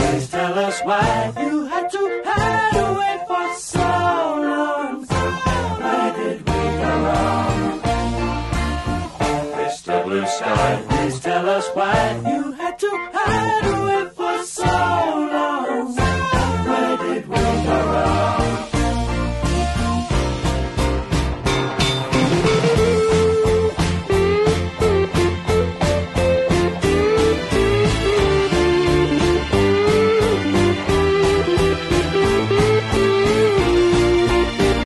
Please tell us why you had to hide away for so long. Where did we go wrong? Mr. Blue Sky, please tell us why you